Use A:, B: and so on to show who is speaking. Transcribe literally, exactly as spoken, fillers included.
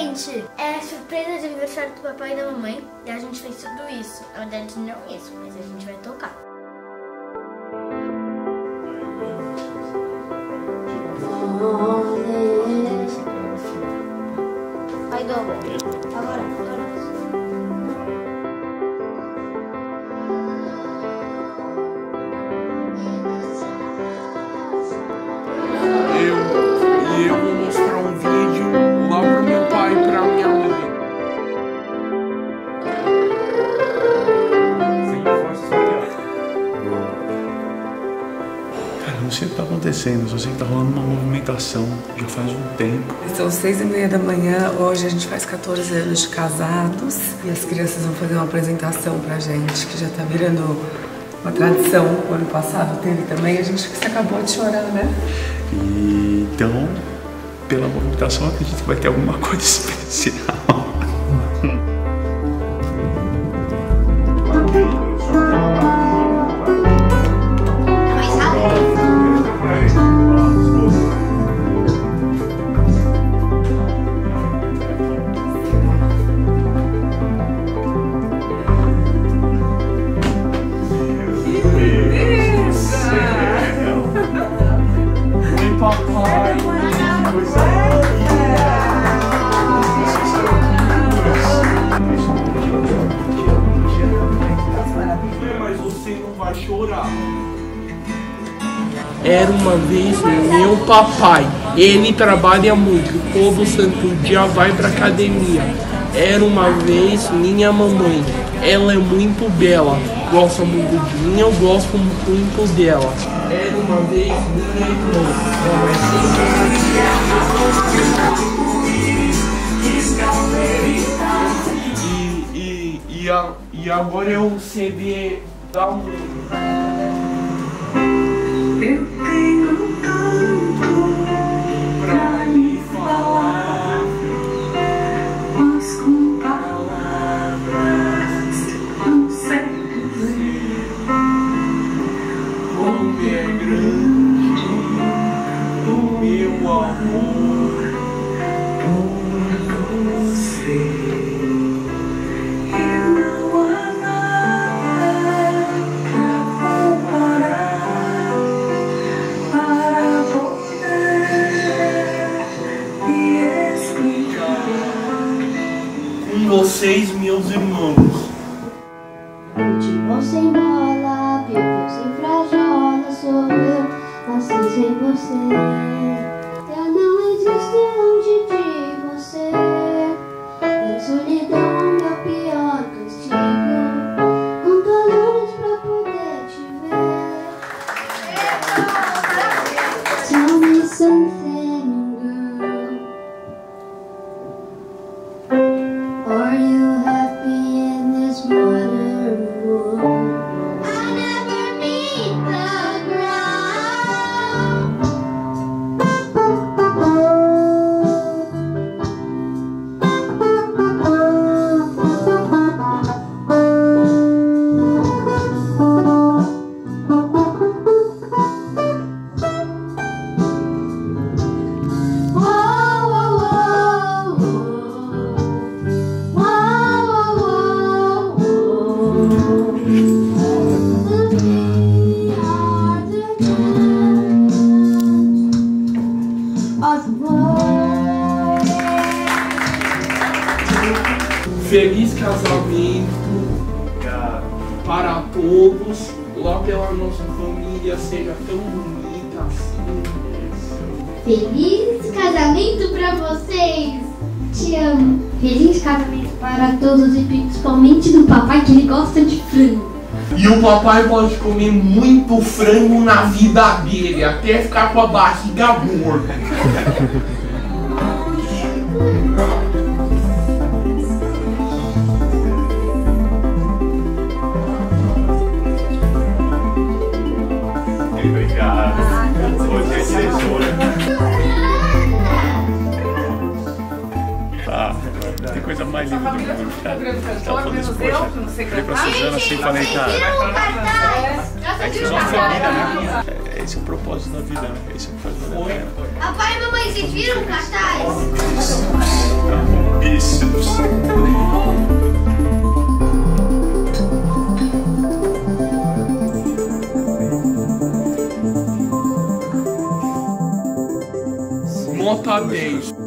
A: gente, é surpresa de aniversário do papai e da mamãe. E a gente fez tudo isso. Na verdade, não isso, mas a gente vai tocar. Vai, Dogo. Agora, agora.
B: E eu vou mostrar um vídeo lá pro meu pai e pra minha mãe.
C: Cara, eu não sei o que tá acontecendo, só sei que tá rolando uma movimentação já faz um tempo.
D: São seis e meia da manhã, hoje a gente faz quatorze anos de casados e as crianças vão fazer uma apresentação pra gente, que já tá virando uma tradição. O ano passado teve também, a gente que acabou de chorar, né?
C: E então, pela movimentação, eu acredito que vai ter alguma coisa especial.
B: Papai, mas você não vai chorar. Era uma vez meu papai, ele trabalha muito, todo santo dia vai pra academia. Era uma vez minha mamãe, ela é muito bela, gosta muito de mim, eu gosto muito dela. Era uma vez minha irmã, e, e, e, a, e agora é o C D da mãe.
D: Eu tenho tanto pra lhe falar, mas com palavras não sei dizer
B: Como é grande o meu amor
D: por você. E não há nada pra comparar, para poder me explicar.
B: com vocês, meus irmãos.
A: Futebol sem bola, pivô sem frajola, sou eu, nasci sem você. Eu não existo longe de você. Em solidão, meu pior castigo. Conto a luz pra poder te ver. Tell me something, girl. Are you happy in this modern world? I never meet the ground.
B: Feliz casamento para todos, lá pela nossa família seja tão bonita assim.
A: Feliz casamento pra vocês! Te amo! Feliz casamento para todos e principalmente do papai, que ele gosta de frango.
B: E o papai pode comer muito frango na vida dele, até ficar com a barriga gorda.
C: Obrigado. Hoje é sexta. Ah, tem coisa mais linda do mundo, cara. Ela falou isso, poxa. Falei pra Suzana assim, falei, cara. É que vocês vão família, né? É esse é o propósito da vida, né? É isso que faz valer a pena.
A: Papai e mamãe, vocês viram o cartaz?
C: Tá bom. bíceps.
B: Nota dez.